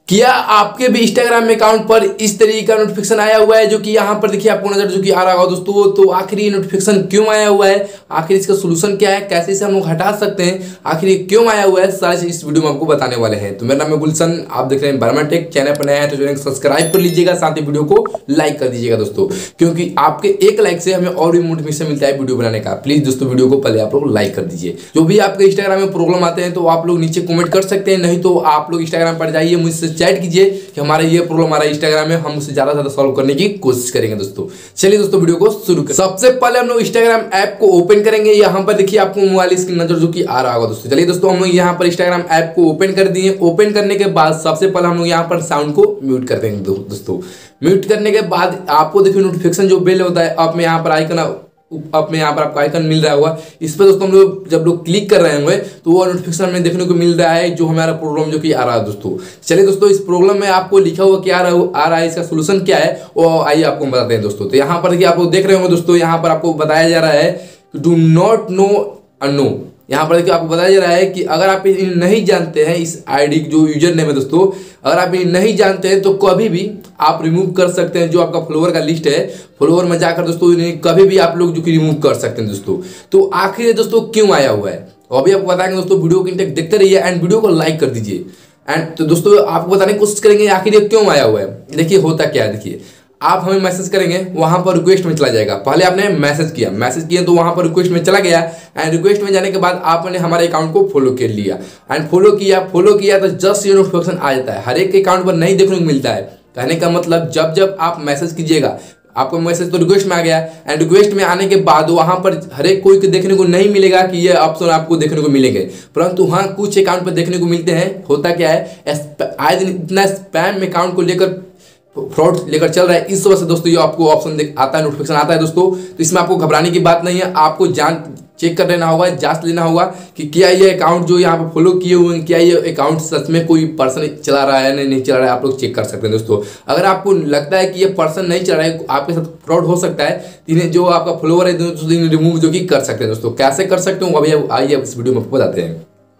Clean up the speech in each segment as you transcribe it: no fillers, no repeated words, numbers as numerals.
क्या आपके भी इंस्टाग्राम अकाउंट पर इस तरीके का नोटिफिकेशन आया हुआ है जो कि यहाँ पर देखिए आपको नजर जो कि आ रहा होगा दोस्तों। तो आखिर ये नोटिफिकेशन क्यों आया हुआ है, आखिर इसका सोल्यूशन क्या है, कैसे इसे हम लोग हटा सकते हैं, आखिर ये क्यों आया हुआ है, सारे चीज इस वीडियो में आपको बताने वाले हैं। तो मेरा नाम है गुलशन, आप देख रहे हैं वर्मा टेक। चैनल पर नया है तो चैनल को सब्सक्राइब कर लीजिएगा, साथ ही वीडियो को लाइक कर दीजिएगा दोस्तों, क्योंकि आपके एक लाइक से हमें और भी मोटिवेशन मिलता है वीडियो बनाने का। प्लीज दोस्तों वीडियो को पहले आप लोग लाइक कर दीजिए। जो भी आपके इंस्टाग्राम में प्रॉब्लम आते हैं तो आप लोग नीचे कमेंट कर सकते हैं, नहीं तो आप लोग इंस्टाग्राम पर जाइए, मुझसे चैट कीजिए कि हमारा ये प्रॉब्लम आ रहा है इंस्टाग्राम में, हम उसे ज्यादा से ज्यादा सॉल्व करने की कोशिश करेंगे दोस्तों। चलिए दोस्तों वीडियो को शुरू करें। सबसे पहले हम लोग इंस्टाग्राम ऐप को ओपन करेंगे। यहाँ पर देखिए आपको मोबाइल स्क्रीन नजर जो कि आ रहा होगा दोस्तों। चलिए दोस्तों हम लोग यहाँ पर इंस्टाग्राम ऐप को ओपन कर दिए। ओपन करने के बाद सबसे पहले हम लोग यहाँ पर साउंड को म्यूट कर देंगे दोस्तों। म्यूट करने के बाद आपको देखिए नोटिफिकेशन जो बेल होता है, अब में यहाँ पर आइकन यहाँ पर आपको आइकन मिल रहा होगा, इस पर दोस्तों हम लोग जब लोग क्लिक कर रहे होंगे तो वो नोटिफिकेशन में देखने को मिल रहा है जो हमारा प्रॉब्लम जो कि आ रहा है दोस्तों। चलिए दोस्तों इस प्रॉब्लम में आपको लिखा हुआ क्या आ रहा है, इसका सोल्यूशन क्या है वो आइए आपको बताते हैं दोस्तों। तो यहाँ पर देखिए आप लोग देख रहे होंगे दोस्तों, यहाँ पर आपको बताया जा रहा है डू नॉट नो अनो। यहाँ पर देखिए आपको बताया जा रहा है कि अगर आप नहीं जानते हैं इस आईडी जो यूजर नेम है दोस्तों, अगर आप ये नहीं जानते हैं तो कभी भी आप रिमूव कर सकते हैं। जो आपका फॉलोअर का लिस्ट है, फॉलोअर में जाकर दोस्तों कभी भी आप लोग जो कि रिमूव कर सकते हैं दोस्तों। तो आखिर दोस्तों क्यों आया हुआ है अभी आपको बताएंगे दोस्तों। वीडियो को इंटेक देखते रहिए एंड वीडियो को लाइक कर दीजिए। एंड तो दोस्तों आपको बताने की कोशिश करेंगे आखिर ये क्यों आया हुआ है। देखिए होता क्या है, देखिए आप हमें मैसेज करेंगे, वहां पर रिक्वेस्ट में चला जाएगा। पहले आपने मैसेज किया तो वहां पर रिक्वेस्ट में चला गया एंड रिक्वेस्ट में जाने के बाद आपने हमारे अकाउंट को फॉलो कर लिया एंड फॉलो किया तो जस्ट ये नोटिफिकेशन आ जाता है। हर एक के अकाउंट पर नहीं देखने को मिलता है। कहने का मतलब जब आप मैसेज कीजिएगा, आपको मैसेज तो रिक्वेस्ट में आ गया एंड रिक्वेस्ट में आने के बाद वहां पर हर एक कोई देखने को नहीं मिलेगा कि ये ऑप्शन आपको देखने को मिलेंगे, परंतु हाँ कुछ अकाउंट पर देखने को मिलते हैं। होता क्या है, आए दिन इतना स्पैम अकाउंट को लेकर फ्रॉड लेकर चल रहा है, इस वजह से दोस्तों ये आपको ऑप्शन आता है, नोटिफिकेशन आता है दोस्तों। तो इसमें आपको घबराने की बात नहीं है, आपको चेक कर लेना होगा, जांच लेना होगा कि क्या ये अकाउंट जो यहाँ पे फॉलो किए हुए हैं, क्या ये अकाउंट सच में कोई पर्सन चला रहा है या नहीं चला रहा है, आप लोग चेक कर सकते हैं दोस्तों। अगर आपको लगता है कि ये पर्सन नहीं चला रहा है, आपके साथ फ्रॉड हो सकता है, इन्हें जो आपका फॉलोअर है रिमूव जो कि कर सकते हैं दोस्तों। कैसे कर सकते हो अभी आइए इस वीडियो में आपको बताते हैं।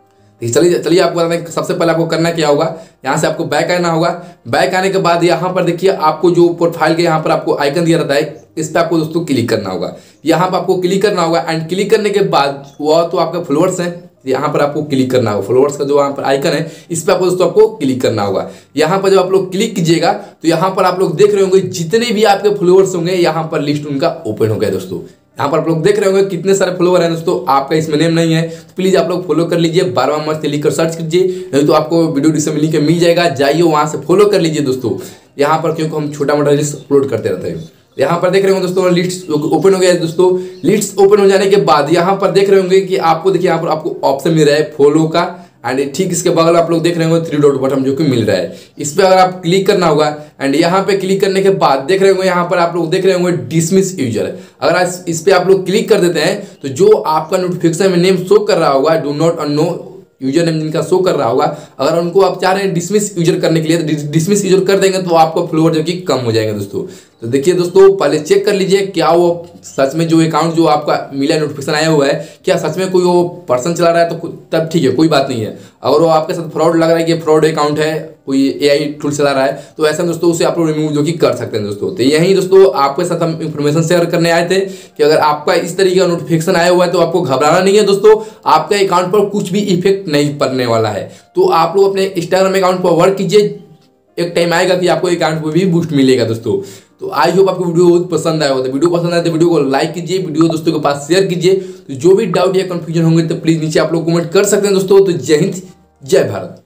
चलिए आपको बताते हैं सबसे पहले आपको करना क्या होगा। यहाँ से आपको बैक आना होगा। बैक आने के बाद यहाँ पर देखिए आपको जो प्रोफाइल के यहाँ पर आपको आइकन दिया रहता है, इस पर आपको दोस्तों क्लिक करना होगा। यहाँ पर आपको क्लिक करना होगा एंड क्लिक करने के बाद वह तो आपके फॉलोअर्स हैं, यहाँ पर आपको क्लिक करना होगा। फॉलोअर्स का जो यहाँ पर आइकन है इस पर आपको दोस्तों आपको क्लिक करना होगा। यहाँ पर जब आप लोग क्लिक कीजिएगा तो यहाँ पर आप लोग देख रहे होंगे जितने भी आपके फॉलोअर्स होंगे यहाँ पर लिस्ट उनका ओपन हो गया दोस्तों। यहाँ पर आप लोग देख रहे होंगे कितने सारे फॉलोअर हैं दोस्तों। आपका इसमें नेम नहीं है तो प्लीज आप लोग फॉलो कर लीजिए। बार मत लिख कर सर्च कीजिए, नहीं तो आपको वीडियो डिस्क्रिप्शन में लिंक मिल जाएगा, जाइए वहां से फॉलो कर लीजिए दोस्तों। यहाँ पर क्योंकि हम छोटा मोटा लिस्ट अपलोड करते रहते हैं। यहाँ पर देख रहे होंगे दोस्तों लिस्ट ओपन हो गया है दोस्तों। लिस्ट ओपन हो जाने के बाद यहाँ पर देख रहे होंगे कि आपको देखिए यहाँ पर आपको ऑप्शन मिल रहा है फॉलो का एंड ठीक इसके बगल आप लोग देख रहे होंगे 3 डॉट बटन जो कि मिल रहा है, इस पर अगर आप क्लिक करना होगा एंड यहाँ पे क्लिक करने के बाद देख रहे होंगे यहाँ पर आप लोग देख रहे होंगे डिसमिस यूजर। अगर इस पे आप लोग क्लिक कर देते हैं तो जो आपका नोटिफिकेशन में नेम शो कर रहा होगा do not know user name जिनका शो कर रहा होगा, अगर उनको आप चाह रहे हैं डिसमिस यूजर करने के लिए तो डिसमिस यूजर कर देंगे तो आपका फॉलोअर जो कि कम हो जाएंगे दोस्तों। तो देखिए दोस्तों पहले चेक कर लीजिए क्या वो सच में जो अकाउंट जो आपका मिला नोटिफिकेशन आया हुआ है क्या सच में कोई वो पर्सन चला रहा है, तो तब ठीक है कोई बात नहीं है। अगर वो आपके साथ फ्रॉड लग रहा है कि फ्रॉड अकाउंट है, कोई एआई टूल चला रहा है, तो ऐसा दोस्तों उसे आप लोग रिमूव जो कि कर सकते हैं दोस्तों। तो यही दोस्तों आपके साथ हम इंफॉर्मेशन शेयर करने आए थे कि अगर आपका इस तरीके का नोटिफिकेशन आया हुआ है तो आपको घबराना नहीं है दोस्तों। आपके अकाउंट पर कुछ भी इफेक्ट नहीं पड़ने वाला है। तो आप लोग अपने इंस्टाग्राम अकाउंट पर वर्क कीजिए, एक टाइम आएगा कि आपको अकाउंट पर भी बूस्ट मिलेगा दोस्तों। तो आई होप आपको वीडियो बहुत पसंद आया होगा। वीडियो पसंद आए तो वीडियो को लाइक कीजिए, वीडियो दोस्तों के पास शेयर कीजिए। तो जो भी डाउट या कंफ्यूजन होंगे तो प्लीज नीचे आप लोग कमेंट कर सकते हैं दोस्तों। तो जय हिंद, जय भारत।